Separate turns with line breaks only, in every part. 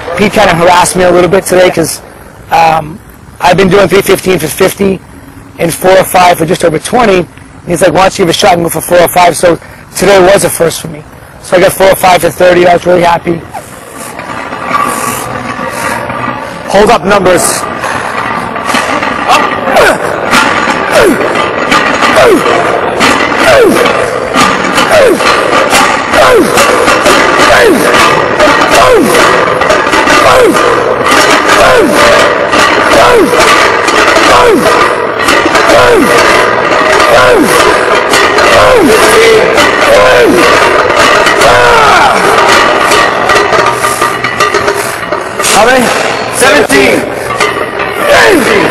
Pete kind of harassed me a little bit today because I've been doing 315 for 50 and 405 for just over 20. And he's like, why don't you give a shot and go for 405? So today was a first for me. So I got 405 for 30. I was really happy. Hold up numbers.
How many? 17. 18.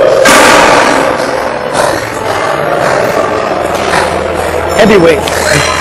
Heavyweight.